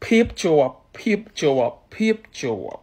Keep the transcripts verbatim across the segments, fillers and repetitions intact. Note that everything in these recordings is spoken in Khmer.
ភាពជាប់ភាពជាប់ភាពជាប់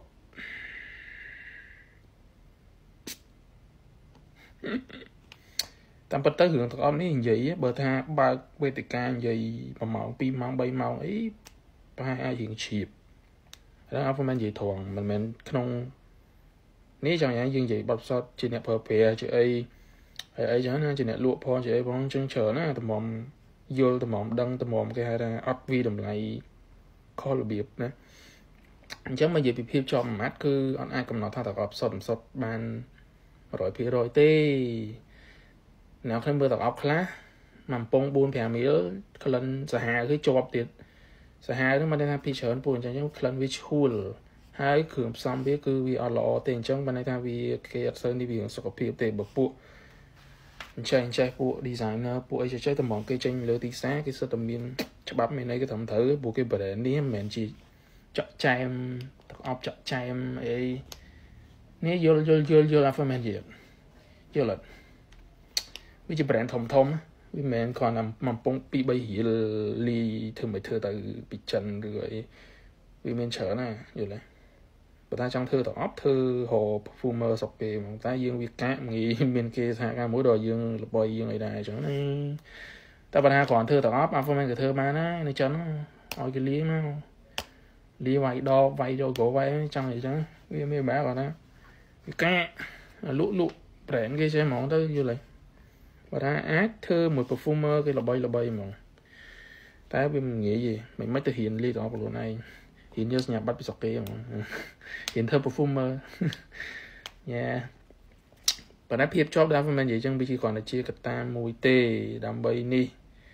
តាមពិតទៅរឿងទាំងអស់នេះនិយាយបើថាបើកវេទិកានិយាយ1ម៉ោង2ម៉ោង3ម៉ោងអីប្រហែលអាចរឿងឈៀបហើយអត់មិននិយាយត្រង់មិនមែនក្នុងនេះchẳng hạnយើងនិយាយបទពិសោធន៍ជាអ្នកប្រើប្រាស់ជាអីហើយអីចឹងណាជាអ្នកលក់ផងជាអីផងចឹងច្រើនណាតម្រាំយល់តម្រាំដឹងតម្រាំគេហៅថាអត់វិតម្លៃខុសរបៀបណាអញ្ចឹងមកនិយាយពីភាពជាប់មួយម៉ាត់គឺអត់អាចកំណត់ថាតើអត់ផ្សុទ្ធមិនផ្សុទ្ធបាន 100% ទេអ្នកខ្ញុំមើលតើអត់ខ្លះមកពង4 5មីលក្លិនសាហាវគឺជាប់ទៀតសាហាវហ្នឹងមិនដឹងថាពីច្រើនពូអញ្ចឹងក្លិនវាឈួលហើយគ្រឿងផ្សំវាគឺវាអត់ល្អទេអញ្ចឹងបានន័យថាវាគេអត់សូវនេះវាសុខភាពទេបើពួកអញ្ចឹងចេះពួក designer ពួកអីចេះតែហ្មងគេចេញលើទីផ្សារគេសិតតែមានច្បាប់មានអីគេត្រឹមត្រូវពួកគេ brand នេះមិនមែនជាចាក់ចែមទាំងអប់ចាក់ចែមអីនេះយល់យល់យល់យល់អត់មែនយល់យល់អត់វាជា brand ធំធំវាមិនមែនគ្រាន់តែមកពង2 3រៀលលីធ្វើមិនធ្វើទៅពីចិនឬអីវាមានច្រើនណាយល់ទេបើថាចង់ធ្វើទៅអប់ធ្វើរក perfumer ស្រុកគេហ្មងតែយើងវាកាក់ងាយមានគេសហការមួយដល់យើងល្បីយើងអីដែរអញ្ចឹងណាតែបើថាគ្រាន់ធ្វើទៅអប់ perfumer គេធ្វើបានណានៅចិនឲ្យគេលាមកលាវាយដបវាយយកក៏វាយចង់អីចឹងវាមានបែបគាត់ណាវាកាក់លក់លក់ brand គេចេះហ្មងទៅយល់ទេបើថាអាចធ្វើមួយ perfumer គេល្បីល្បីហ្មងតែវាមិនងាយទេមិនមិនទៅរៀនលេខដល់ខ្លួនឯងរៀនយកសញ្ញាបត្រពីស្រុកគេហ្មងរៀនធ្វើ perfumer យ៉ាបើតែភាពជាប់ដែរមិននិយាយចឹងវាជាគ្រាន់តែជាកត្តាមួយទេដើម្បីនេះ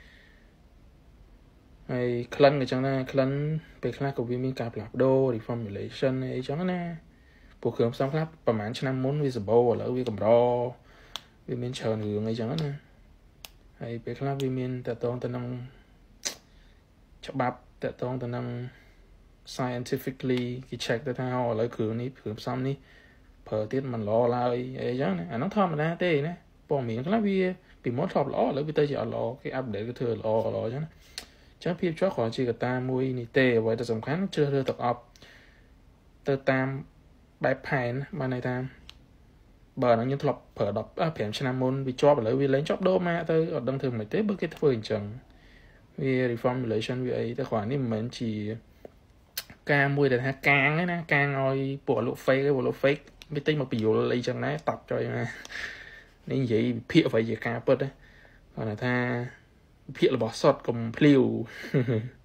ហើយក្លិនក៏ចឹងដែរក្លិនពេលខ្លះក៏វាមានការផ្លាស់ប្ដូរ reformulation អីចឹងណាពួកគ្រឿងផ្សំខ្លះប្រហែលឆ្នាំមុនវាសម្បូរឥឡូវវាកម្រវាមានច្រើនរឿងអីចឹងណាហើយពេលខ្លះវាមានតកតងទៅនឹងច្បាប់តកតងទៅនឹង scientifically គេ check ទៅថាឥឡូវគ្រឿងនេះគ្រឿងផ្សំនេះប្រើទៀតមិនល្អឡើយអីចឹងណាអានោះធម្មតាទេណាព័ត៌មានខ្លះវាពីមុនធ្លាប់ល្អឥឡូវវាទៅជាអត់ល្អគេ update គេធ្វើល្អល្អចឹងណាចឹងភាពជាប់គ្រាន់ជាកត្តាមួយនេះទេអ្វីដែលសំខាន់ជ្រើសរើសទឹកអប់ទៅតាមបែបផែនបានន័យថាបើហ្នឹងយើងធ្លាប់ប្រើ10 5ឆ្នាំមុនវាជាប់ឥឡូវវាលែងជាប់ដូរមកទៅអត់ដឹងធ្វើមិនទេបើគេធ្វើអញ្ចឹងវា reformulation វាអីតែគ្រាន់នេះមិនមែនជាការមួយដែលថាកាងណាកាងឲ្យពួកលក់ fake ឯងពួកលក់ fake វាទិញមកបញ្យលអីចឹងណាតប់ចុយណានេះនិយាយវិភាគអ្វីជាការពិតណាគាត់ថាវិភាគរបស់សុតកុំភ្លាវ